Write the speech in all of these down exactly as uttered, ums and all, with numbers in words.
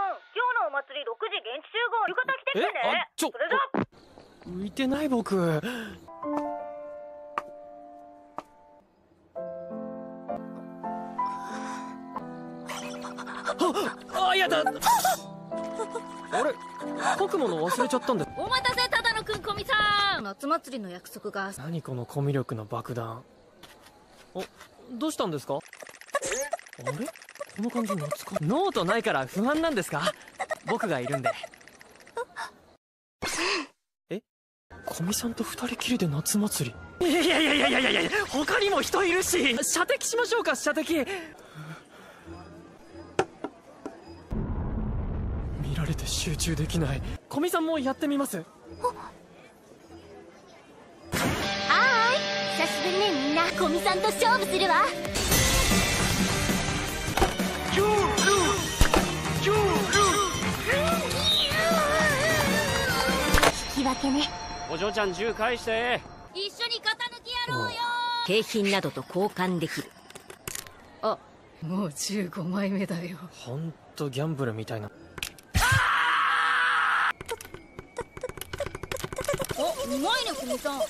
今日のお祭りろくじ現地集合。浴衣着てきてね。 え、あ、ちょ、 それじゃ。 浮いてない僕。あ、あ、やだ。あれ、書くもの忘れちゃったんだ。 お待たせ、只野くん、古見さん。夏祭りの約束が。 何このコミュ力の爆弾。お、どうしたんですか？あれ、この感じ懐かしい。ノートないから不安なんですか？僕がいるんで。え、古見さんと二人きりで夏祭り？いやいやいやいやいやいや、他にも人いるし。射的しましょうか、射的。見られて集中できない。古見さんもやってみます？ はーい、久しぶりね。みんな古見さんと勝負するわ。引き分けね。 お嬢ちゃん銃返して。 一緒に型抜きやろうよ。 景品などと交換できる。 あ、もうじゅうごまいめだよ。 ほんとギャンブルみたいな。 お、うまいね、古見さん。 只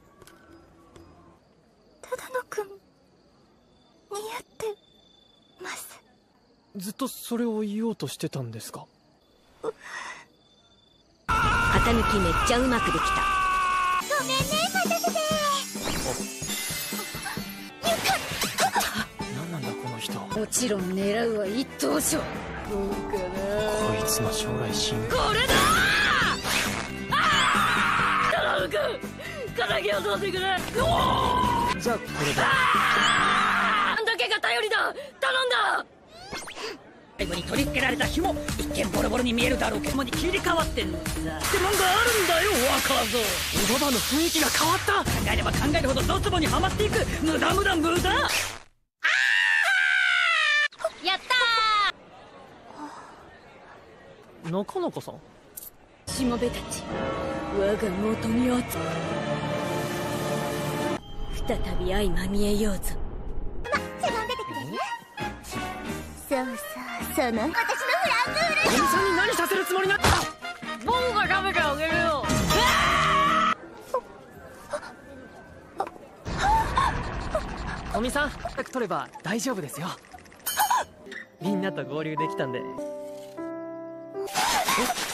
野くん似合ってます。 ずっとそれを言おうとしてたんですか？ 型抜きめっちゃうまくできた。 ごめんね、待たせて。 何なんだこの人。 もちろん狙うは一等賞。どうかな。 こいつの将来進これだー。あー、頼むくん、敵を取ってくれ。 じゃあこれで。 あんだけが頼りだ。頼んだ。 最後に取り付けられた紐、一見ボロボロに見えるだろうけどに切り替わってんのさ。ってなんかあるんだよ、若造。 ババの雰囲気が変わった。 考えれば考えるほどドツボにはまっていく。無駄無駄無駄。 やったー。中中さん。 しもべたち、我が元に集再び相まみえようぞ。 ま、しゃがんでてくれる？そうそう、その私のフランクール。 古見さんに何させるつもりな。 僕が食べてあげるよ。 古見さん、早く取れば大丈夫ですよ。みんなと合流できたんで。え